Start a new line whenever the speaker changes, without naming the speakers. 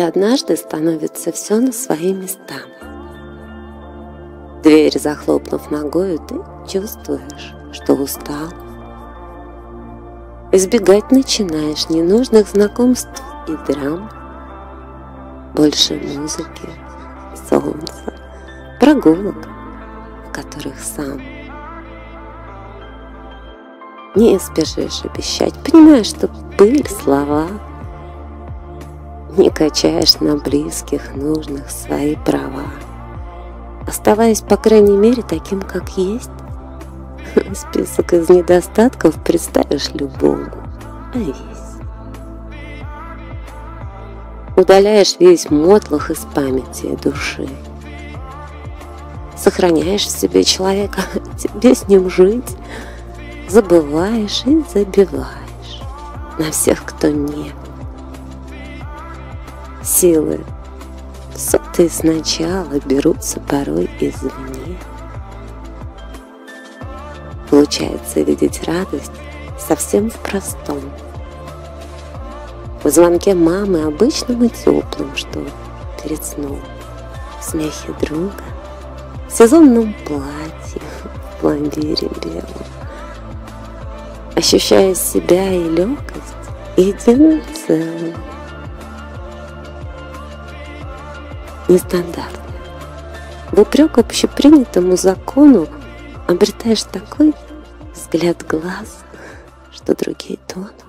однажды становится все на свои места. Дверь захлопнув ногою, ты чувствуешь, что устал. Избегать начинаешь ненужных знакомств и драм. Больше музыки, солнца, прогулок, в которых сам. Не спешишь обещать, понимаешь, что пыль слова. Не качаешь на близких, нужных свои права, оставаясь, по крайней мере, таким, как есть. Список из недостатков представишь любому, а весь. Удаляешь весь мотлох из памяти души. Сохраняешь в себе человека, тебе с ним жить. Забываешь и забиваешь на всех, кто нет. Силы сотые сначала берутся порой извне. Получается видеть радость совсем в простом. В звонке мамы обычным и теплым, что перед сном, в смехе друга, в сезонном платье, в пломбире белом. Ощущая себя и легкость единым целым. Нестандартно. В упрек общепринятому закону обретаешь такой взгляд глаз, что другие тонут.